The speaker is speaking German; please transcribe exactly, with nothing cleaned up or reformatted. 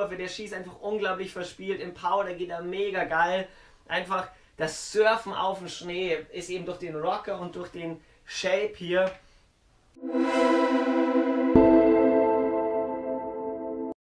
Kurve, der schießt einfach unglaublich verspielt, im Powder geht er mega geil. Einfach das Surfen auf dem Schnee ist eben durch den Rocker und durch den Shape hier